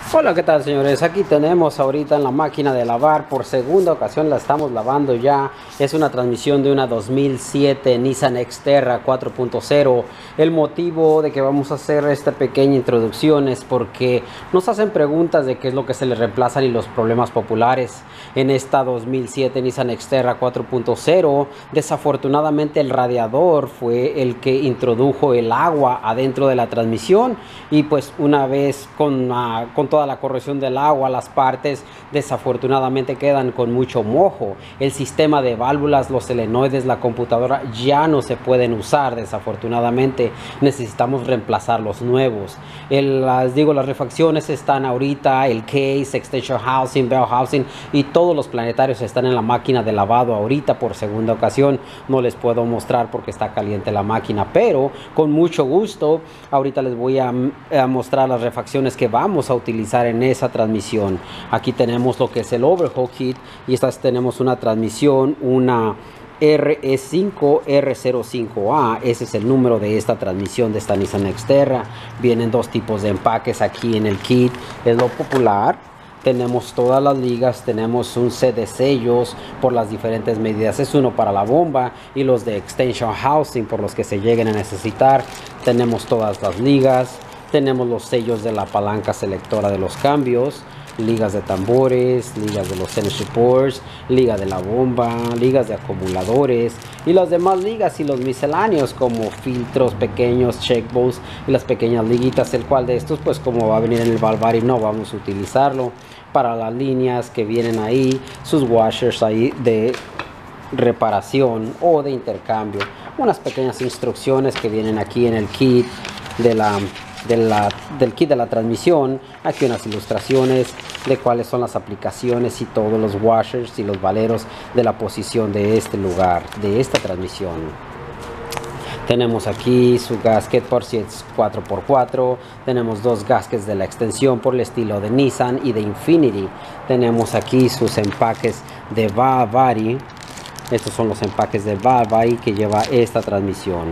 Hola, ¿qué tal, señores? Aquí tenemos ahorita en la máquina de lavar, por segunda ocasión la estamos lavando ya. Es una transmisión de una 2007 Nissan Xterra 4.0. El motivo de que vamos a hacer esta pequeña introducción es porque nos hacen preguntas de qué es lo que se le reemplazan y los problemas populares. En esta 2007 Nissan Xterra 4.0, desafortunadamente el radiador fue el que introdujo el agua adentro de la transmisión, y pues una vez con toda la corrosión del agua, las partes desafortunadamente quedan con mucho mojo. El sistema de válvulas, los solenoides, la computadora ya no se pueden usar, desafortunadamente. Necesitamos reemplazar los nuevos. Las refacciones están ahorita, el case, extension housing, bell housing y todos los planetarios están en la máquina de lavado ahorita por segunda ocasión. No les puedo mostrar porque está caliente la máquina, pero con mucho gusto ahorita les voy a mostrar las refacciones que vamos a utilizar en esa transmisión. Aquí tenemos lo que es el overhaul kit, y tenemos una transmisión, una RE5 R05A. Ese es el número de esta transmisión de esta Nissan Xterra. Vienen dos tipos de empaques aquí en el kit. Es lo popular. Tenemos todas las ligas, tenemos un set de sellos por las diferentes medidas. Es uno para la bomba y los de extension housing por los que se lleguen a necesitar. Tenemos todas las ligas. Tenemos los sellos de la palanca selectora de los cambios, ligas de tambores, ligas de los center supports, liga de la bomba, ligas de acumuladores y las demás ligas y los misceláneos como filtros pequeños, check valves y las pequeñas liguitas, el cual de estos, pues como va a venir en el valvari, no vamos a utilizarlo. Para las líneas que vienen ahí, sus washers ahí de reparación o de intercambio, unas pequeñas instrucciones que vienen aquí en el kit del kit de la transmisión. Aquí unas ilustraciones de cuáles son las aplicaciones y todos los washers y los valeros de la posición de este lugar, de esta transmisión. Tenemos aquí su gasket por si es 4x4. Tenemos dos gaskets de la extensión por el estilo de Nissan y de Infiniti. Tenemos aquí sus empaques de valvari. Estos son los empaques de valvari que lleva esta transmisión.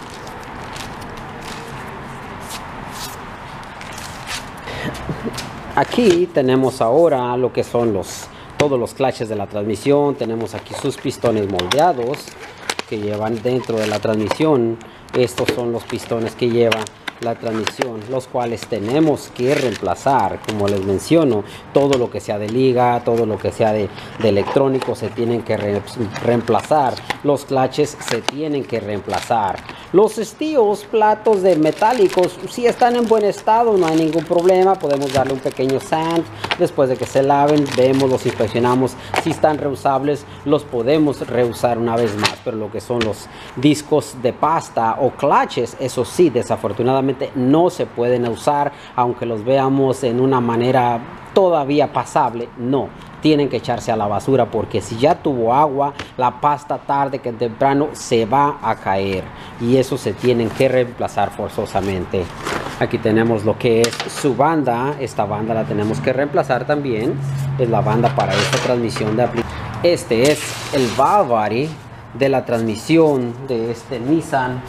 Aquí tenemos ahora lo que son todos los clutches de la transmisión. Tenemos aquí sus pistones moldeados que llevan dentro de la transmisión. Estos son los pistones que lleva la transmisión, los cuales tenemos que reemplazar. Como les menciono, todo lo que sea de liga, todo lo que sea de electrónico se tienen que reemplazar. Los clutches se tienen que reemplazar. Los estíos, platos de metálicos, si están en buen estado, no hay ningún problema. Podemos darle un pequeño sand después de que se laven. Vemos, los inspeccionamos. Si están reusables, los podemos reusar una vez más. Pero lo que son los discos de pasta o clutches, eso sí, desafortunadamente no se pueden usar, aunque los veamos en una manera todavía pasable. No, tienen que echarse a la basura, porque si ya tuvo agua, la pasta tarde que temprano se va a caer, y eso se tienen que reemplazar forzosamente. Aquí tenemos lo que es su banda. Esta banda la tenemos que reemplazar también. Es la banda para esta transmisión de aplicación. Este es el valvari de la transmisión de este Nissan.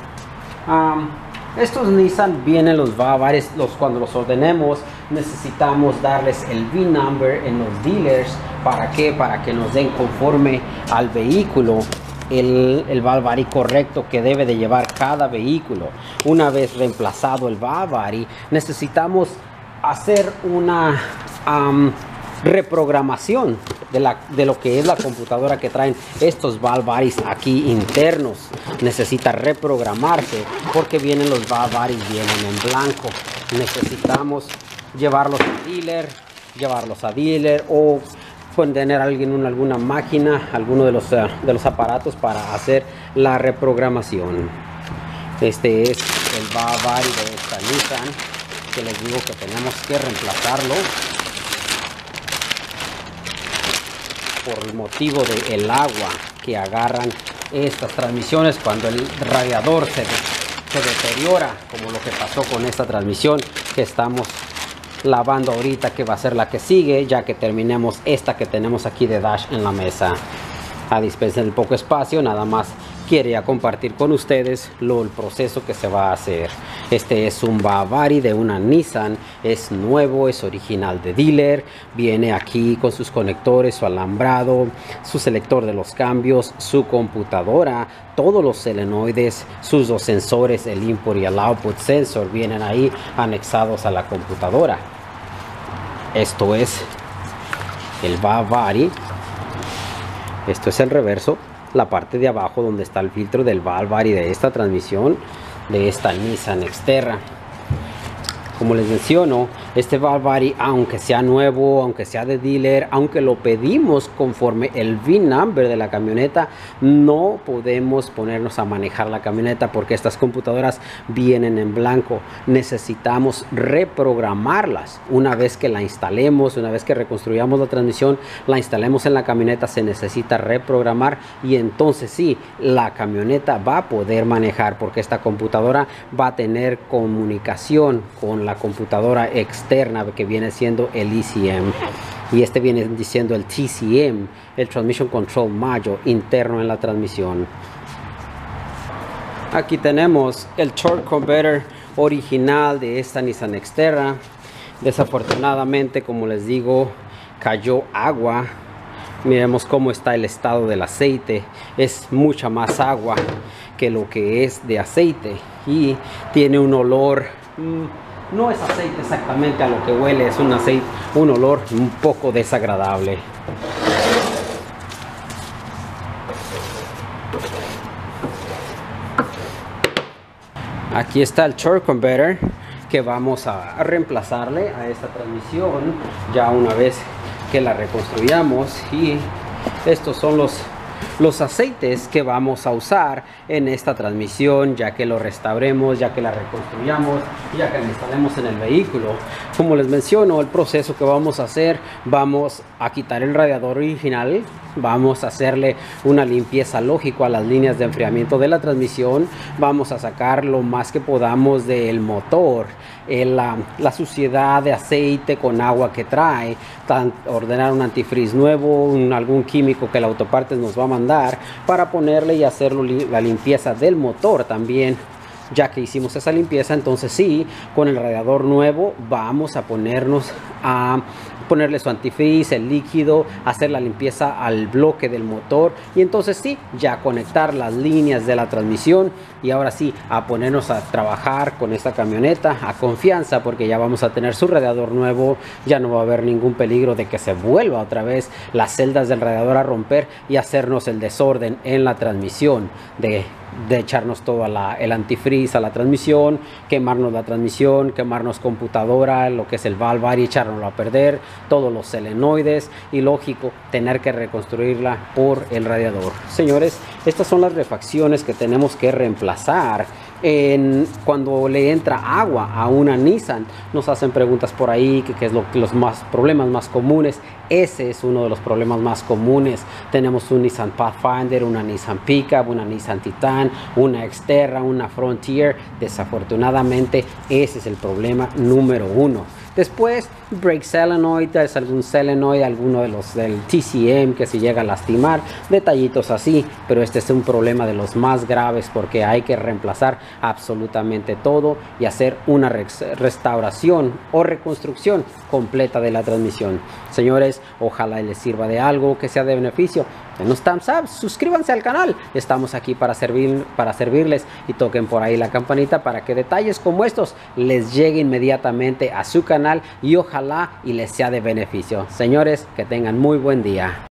Estos Nissan vienen los valvares, cuando los ordenemos necesitamos darles el VIN number en los dealers. ¿Para qué? Para que nos den conforme al vehículo el valvari correcto que debe de llevar cada vehículo. Una vez reemplazado el valvari, necesitamos hacer una reprogramación de lo que es la computadora que traen estos valvaris aquí internos. Necesita reprogramarse porque los valvaris vienen en blanco. Necesitamos llevarlos a dealer o tener alguna máquina, alguno de los aparatos para hacer la reprogramación. Este es el valvari de esta Nissan, que les digo que tenemos que reemplazarlo por el motivo del agua que agarran estas transmisiones cuando el radiador se deteriora, como lo que pasó con esta transmisión que estamos lavando ahorita, que va a ser la que sigue ya que terminemos esta que tenemos aquí de dash en la mesa. A dispensa del poco espacio, nada más quería compartir con ustedes el proceso que se va a hacer. Este es un Bavari de una Nissan, es nuevo, es original de dealer, viene aquí con sus conectores, su alambrado, su selector de los cambios, su computadora, todos los solenoides, sus dos sensores, el input y el output sensor, vienen ahí anexados a la computadora. Esto es el Bavari. Esto es el reverso, la parte de abajo donde está el filtro del Bavari de esta transmisión, de esta Nissan Xterra. Como les menciono, este Bavari, aunque sea nuevo, aunque sea de dealer, aunque lo pedimos conforme el VIN number de la camioneta, no podemos ponernos a manejar la camioneta porque estas computadoras vienen en blanco. Necesitamos reprogramarlas. Una vez que la instalemos, una vez que reconstruyamos la transmisión, la instalemos en la camioneta, se necesita reprogramar y entonces sí, la camioneta va a poder manejar porque esta computadora va a tener comunicación con la computadora externa que viene siendo el ECM y este viene diciendo el TCM, el Transmission Control Module interno en la transmisión. Aquí tenemos el Torque Converter original de esta Nissan Xterra. Desafortunadamente, como les digo, cayó agua. Miremos cómo está el estado del aceite. Es mucha más agua que lo que es de aceite y tiene un olor, no es aceite exactamente a lo que huele, es un aceite, un olor un poco desagradable. Aquí está el Torque Converter que vamos a reemplazarle a esta transmisión ya una vez que la reconstruyamos, y estos son los aceites que vamos a usar en esta transmisión ya que lo restauremos, ya que la reconstruyamos, ya que la instalemos en el vehículo. Como les menciono, el proceso que vamos a hacer, vamos a quitar el radiador original, vamos a hacerle una limpieza lógica a las líneas de enfriamiento de la transmisión, vamos a sacar lo más que podamos del motor, la suciedad de aceite con agua que trae, ordenar un antifreeze nuevo, algún químico que el autopartes nos va a mandar para ponerle y hacer la limpieza del motor también. Ya que hicimos esa limpieza, entonces sí, con el radiador nuevo vamos a ponerle su antifreeze, el líquido, hacer la limpieza al bloque del motor y entonces sí, ya conectar las líneas de la transmisión y ahora sí, a ponernos a trabajar con esta camioneta a confianza porque ya vamos a tener su radiador nuevo, ya no va a haber ningún peligro de que se vuelva otra vez las celdas del radiador a romper y hacernos el desorden en la transmisión, de echarnos todo el antifreeze a la transmisión, quemarnos la transmisión, quemarnos computadora, lo que es el Bavari, echárnoslo a perder, todos los solenoides y lógico tener que reconstruirla por el radiador. Señores, estas son las refacciones que tenemos que reemplazar. Cuando le entra agua a una Nissan, nos hacen preguntas por ahí que es los problemas más comunes. Ese es uno de los problemas más comunes. Tenemos un Nissan Pathfinder, una Nissan Pickup, una Nissan Titan, una Xterra, una Frontier. Desafortunadamente ese es el problema número uno. Después, brake solenoid, es algún solenoid, alguno de los del TCM que se llega a lastimar, detallitos así, pero este es un problema de los más graves porque hay que reemplazar absolutamente todo y hacer una restauración o reconstrucción completa de la transmisión. Señores, ojalá les sirva de algo, que sea de beneficio. Denos thumbs up, suscríbanse al canal, estamos aquí para servirles y toquen por ahí la campanita para que detalles como estos les lleguen inmediatamente a su canal y ojalá y les sea de beneficio. Señores, que tengan muy buen día.